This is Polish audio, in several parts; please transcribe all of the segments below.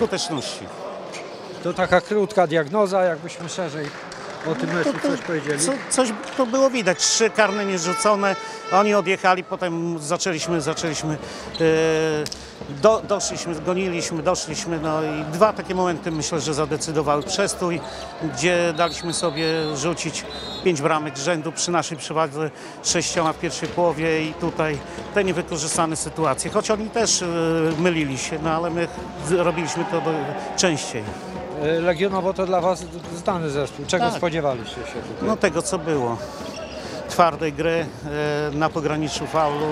skuteczności. To taka krótka diagnoza, jakbyśmy szerzej o tym meczu coś powiedzieli. Coś to było widać, 3 karne nierzucone, oni odjechali, potem doszliśmy, doszliśmy, no i 2 takie momenty myślę, że zadecydowały przestój, gdzie daliśmy sobie rzucić 5 bramek z rzędu przy naszej przewadze 6 w pierwszej połowie i tutaj te niewykorzystane sytuacje, choć oni też mylili się, no ale my robiliśmy to częściej. Legionowo to dla Was znany zespół. Czego Tak. spodziewaliście się tutaj? No tego, co było. Twardej gry, na pograniczu faulu.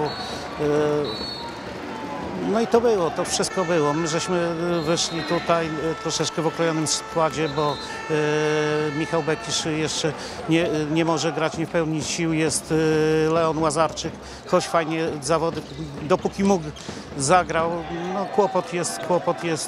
No i to było, to wszystko było. My żeśmy wyszli tutaj troszeczkę w okrojonym składzie, bo Michał Bekisz jeszcze nie może grać nie w pełni sił. Jest Leon Łazarczyk, choć fajnie zawody, dopóki mógł, zagrał. No kłopot jest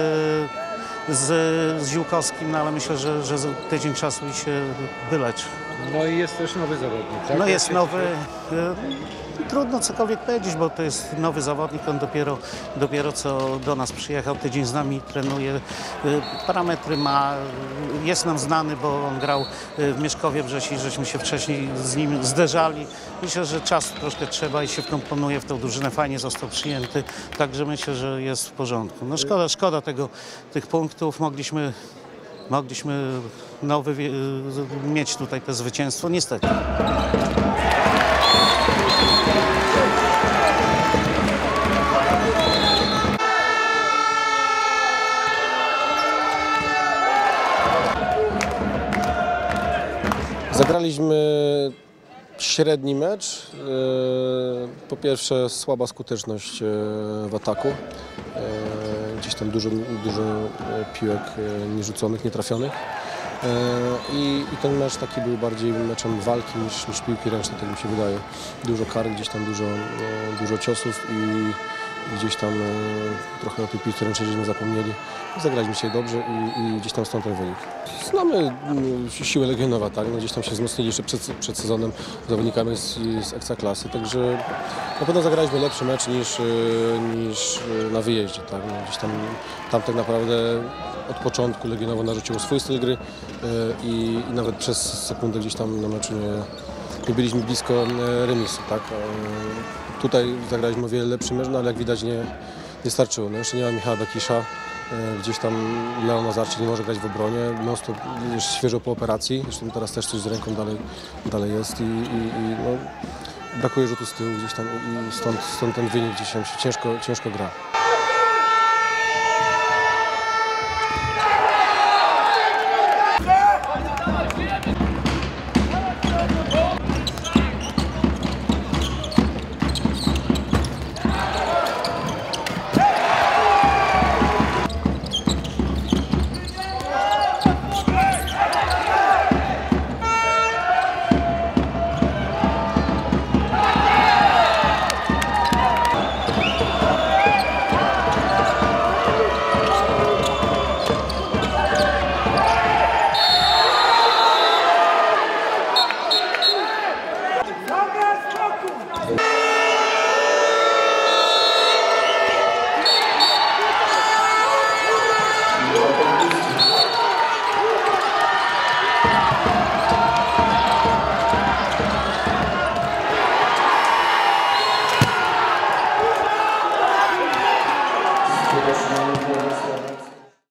z Ziółkowskim, no ale myślę, że za tydzień czasu i się wyleczy. No i jest też nowy zawodnik, tak? No jest nowy, trudno cokolwiek powiedzieć, bo to jest nowy zawodnik, on dopiero co do nas przyjechał, tydzień z nami trenuje, parametry ma, jest nam znany, bo on grał w Mieszkowie Brzesi, żeśmy się wcześniej z nim zderzali. Myślę, że czas troszkę trzeba i się wkomponuje w tą drużynę, fajnie został przyjęty, także myślę, że jest w porządku. No szkoda tych punktów, mogliśmy mieć tutaj to zwycięstwo, niestety. Zagraliśmy średni mecz. Po pierwsze słaba skuteczność w ataku. Gdzieś tam dużo piłek nierzuconych, nietrafionych. I ten mecz taki był bardziej meczem walki niż piłki ręcznej, tak mi się wydaje. Dużo kar, gdzieś tam dużo ciosów i gdzieś tam trochę o tej piłce ręcznej żeśmy zapomnieli. Zagraliśmy dzisiaj dobrze i gdzieś tam stąd ten wynik. Znamy siłę Legionowa, tak? No gdzieś tam się wzmocnili jeszcze przed sezonem zawodnikami z Ekstraklasy, także na pewno zagraliśmy lepszy mecz niż na wyjeździe, tak? No gdzieś tam tak naprawdę od początku Legionowo narzuciło swój styl gry i nawet przez sekundę gdzieś tam na meczu nie byliśmy blisko remisu, tak? Tutaj zagraliśmy o wiele lepszy mecz, no ale jak widać nie starczyło. No jeszcze nie ma Michała Bekisza, gdzieś tam Leon Łazarczyk nie może grać w obronie, non-stop jest świeżo po operacji, zresztą teraz też coś z ręką dalej jest i no, brakuje rzutu z tyłu gdzieś tam i stąd ten wynik gdzieś tam się ciężko gra.